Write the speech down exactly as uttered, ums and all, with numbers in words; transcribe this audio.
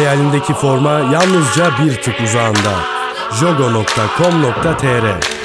Hayalindeki forma yalnızca bir tık uzağında. jogo nokta com nokta tr